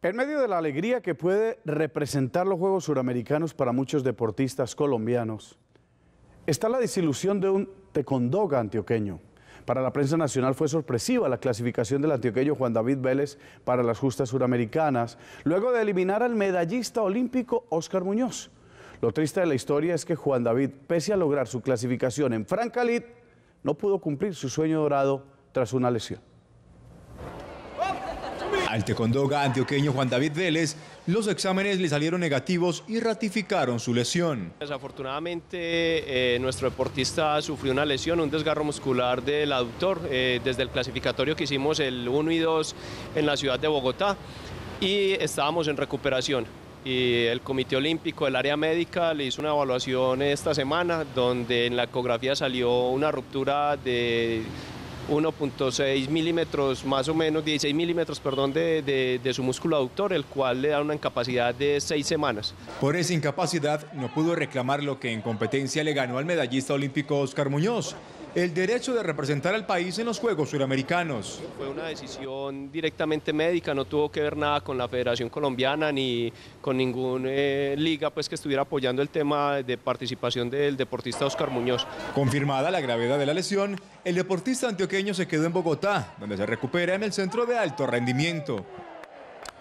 En medio de la alegría que puede representar los Juegos Suramericanos para muchos deportistas colombianos, está la desilusión de un tecondoga antioqueño. Para la prensa nacional fue sorpresiva la clasificación del antioqueño Juan David Vélez para las justas suramericanas, luego de eliminar al medallista olímpico Óscar Muñoz. Lo triste de la historia es que Juan David, pese a lograr su clasificación en Francalit, no pudo cumplir su sueño dorado tras una lesión. Al tecondoga antioqueño Juan David Vélez, los exámenes le salieron negativos y ratificaron su lesión. Desafortunadamente, nuestro deportista sufrió una lesión, un desgarro muscular del aductor, desde el clasificatorio que hicimos el 1 y 2 en la ciudad de Bogotá, y estábamos en recuperación. Y el Comité Olímpico, el área médica, le hizo una evaluación esta semana, donde en la ecografía salió una ruptura de 1.6 milímetros, más o menos 16 milímetros, perdón, de su músculo aductor, el cual le da una incapacidad de 6 semanas. Por esa incapacidad no pudo reclamar lo que en competencia le ganó al medallista olímpico Óscar Muñoz: el derecho de representar al país en los Juegos Suramericanos. Fue una decisión directamente médica, no tuvo que ver nada con la Federación Colombiana ni con ninguna liga pues, que estuviera apoyando el tema de participación del deportista Óscar Muñoz. Confirmada la gravedad de la lesión, el deportista antioqueño se quedó en Bogotá, donde se recupera en el centro de alto rendimiento.